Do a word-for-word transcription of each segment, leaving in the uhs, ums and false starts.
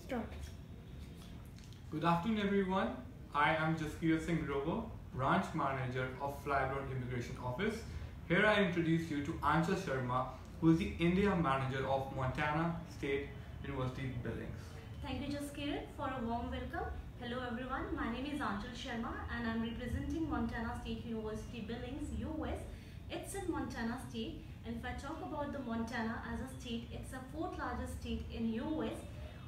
Start. Good afternoon, everyone. I am Jaskir Singh Grover, Branch Manager of Flybroad Immigration Office. Here I introduce you to Anchal Sharma, who is the India Manager of Montana State University Billings. Thank you, Jaskir, for a warm welcome. Hello, everyone. My name is Anchal Sharma, and I'm representing Montana State University Billings, U S. It's in Montana State, and if I talk about the Montana as a state, it's the fourth largest state in U S.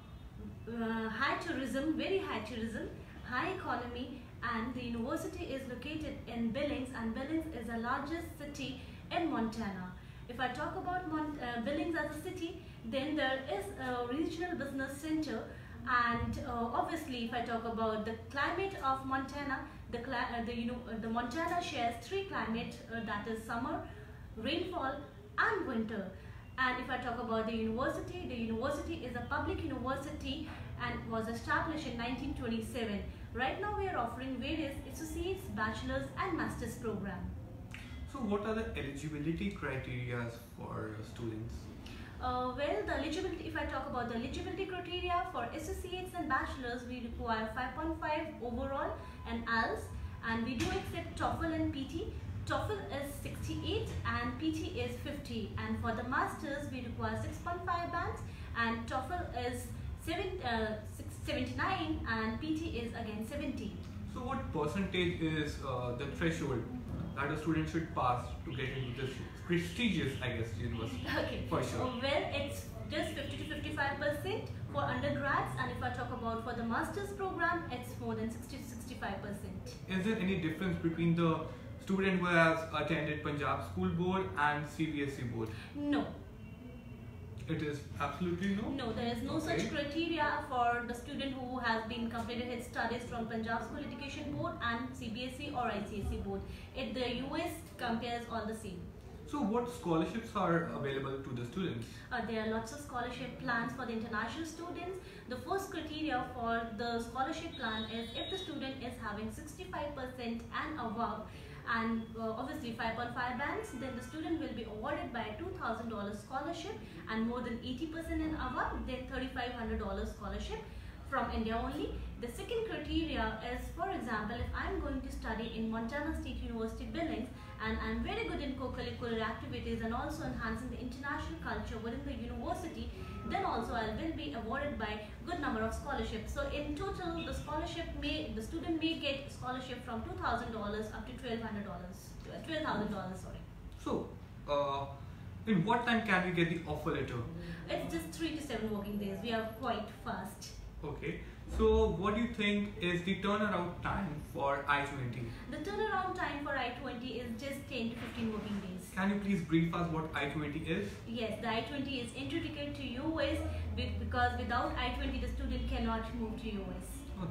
Uh, high tourism, very high tourism, high economy, and the university is located in Billings, and Billings is the largest city in Montana. If I talk about Mont uh, Billings as a city, then there is a regional business center, and uh, obviously if I talk about the climate of Montana, the, cli uh, the, you know, uh, the Montana shares three climates, uh, that is summer, rainfall and winter. And if I talk about the university, the university is a public university and was established in nineteen twenty-seven. Right now we are offering various associates, bachelor's and master's program. So what are the eligibility criteria for students? Uh, well, the eligibility, if I talk about the eligibility criteria for associates and bachelors, we require five point five overall and I E L T S, and we do accept TOEFL and P T. TOEFL is sixty-eight and P T is fifty, and for the masters we require six point five bands, and TOEFL is seventy-nine and P T is again seventy. So what percentage is uh, the threshold that a student should pass to get into this prestigious, I guess, university? Okay. For sure. Well, it's just fifty to fifty-five percent for undergrads, and if I talk about for the master's program, it's more than sixty to sixty-five percent. Is there any difference between the student who has attended Punjab School Board and C B S E Board? No. It is absolutely no? No, there is no Okay. such criteria for the student who has been completed his studies from Punjab School Education Board and C B S E or I C S E Board. It, the U S compares all the same. So what scholarships are available to the students? Uh, there are lots of scholarship plans for the international students. The first criteria for the scholarship plan is if the student is having sixty-five percent and above, and uh, obviously five point five bands, then the student will be awarded by a two thousand dollar scholarship, and more than eighty percent and above, then thirty-five hundred dollar scholarship from India only. The second criteria is, for example, if I'm going to study in Montana State University Billings and I'm very good in co-curricular activities and also enhancing the international culture within the university, then also I will be awarded by good number of scholarships. So in total, the scholarship may, the student may get scholarship from two thousand dollars up to twelve hundred dollars, twelve thousand dollars, sorry. So, uh, in what time can we get the offer letter? It's just three to seven working days. We are quite fast. Okay. So, what do you think is the turnaround time for I twenty? The turnaround time for I twenty is just ten to fifteen working days. Can you please brief us what I twenty is? Yes, the I twenty is entry ticket to U S, because without I twenty the student cannot move to U S. Oh,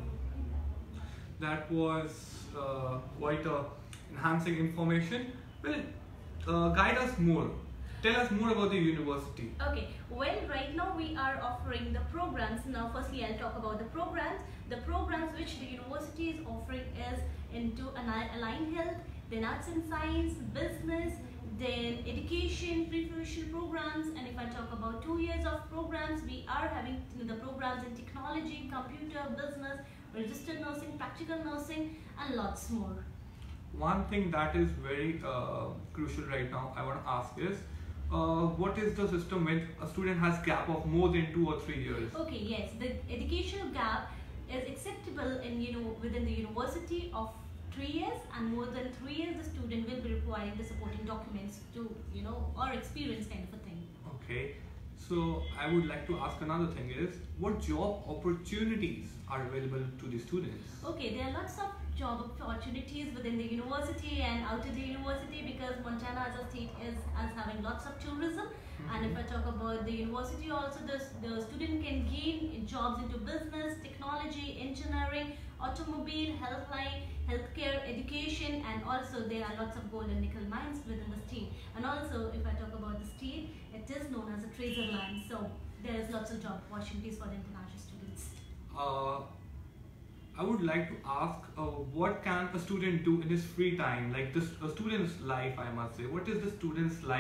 that was uh, quite a enhancing information. Well, uh, guide us more. Tell us more about the university. Okay, well, right now we are offering the programs. Now, firstly, I'll talk about the programs. The programs which the university is offering is into aligned health, then arts and science, business, then education, pre-professional programs, and if I talk about two years of programs, we are having the programs in technology, computer, business, registered nursing, practical nursing, and lots more. One thing that is very uh, crucial right now I want to ask is, uh, what is the system when a student has gap of more than two or three years? Okay, yes, the educational gap is acceptable in, you know, within the university of three years, and more than three years the student will be requiring the supporting documents to, you know, or experience kind of a thing. Okay, so I would like to ask another thing is, what job opportunities are available to the students? Okay, there are lots of job opportunities within the university and out of the university, because Montana as a state is as having lots of tourism. Mm-hmm. And if I talk about the university also, the, the student can gain jobs into business, technology, engineering, automobile, helpline, healthcare, education, and also there are lots of gold and nickel mines within the state. And also if I talk about the state, it is known as a treasure land, so there is lots of job opportunities for the international students. Uh, I would like to ask, uh, what can a student do in his free time? Like this, a student's life, I must say. What is the student's life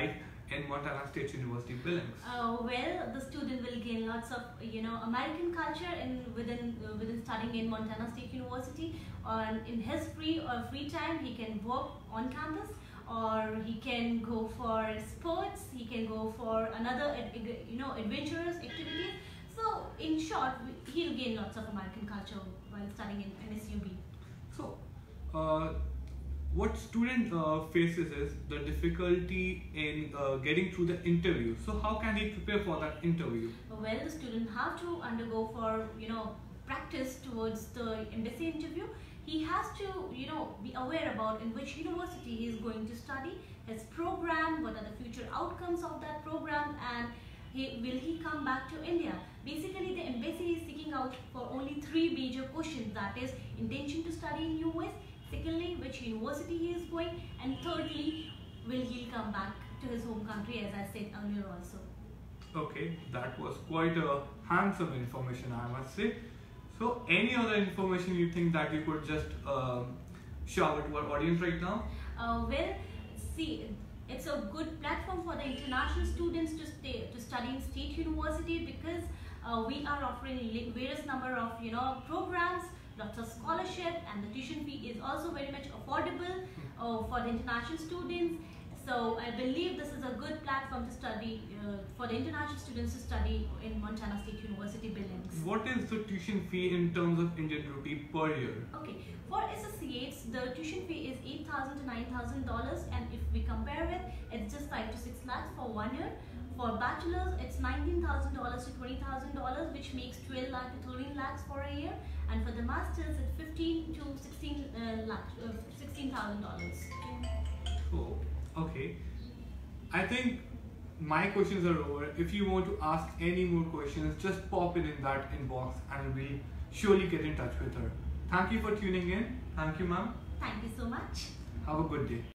in Montana State University Billings? Uh, well, the student will gain lots of, you know, American culture in within uh, within studying in Montana State University. On in his free or free time, he can work on campus, or he can go for sports. He can go for another, you know, adventurous activities. So, in short, he'll gain lots of American culture while studying in M S U B. So, uh, what student uh, faces is the difficulty in uh, getting through the interview. So how can he prepare for that interview? Well, the student have to undergo for, you know, practice towards the embassy interview. He has to, you know, be aware about in which university he is going to study, his program, what are the future outcomes of that program, and he, will he come back to India. Basically, the embassy is seeking out for only three major questions, that is intention to study in U S, secondly, which university he is going, and thirdly, will he come back to his home country, as I said earlier also. Okay, that was quite a handsome information, I must say. So, any other information you think that you could just um, show to our audience right now? Uh, well, see, it's a good platform for the international students to stay to study in State University, because uh, we are offering various number of, you know, programs, lots of scholarship, and the tuition fee is also very much affordable uh, for the international students. So I believe this is a good platform to study uh, for the international students to study in Montana State University Billings. What is the tuition fee in terms of Indian rupee per year? Okay, for associates, the tuition fee is eight thousand to nine thousand dollars, and if we compare it, it's just five to six lakhs for one year. For bachelors, it's nineteen thousand dollars to twenty thousand dollars, which makes twelve lakh to thirteen lakhs for a year. And for the masters, it's fifteen to sixteen uh, lakh, uh, sixteen thousand dollars. Oh, okay. I think my questions are over. If you want to ask any more questions, just pop it in that inbox and we'll surely get in touch with her. Thank you for tuning in. Thank you, ma'am. Thank you so much. Have a good day.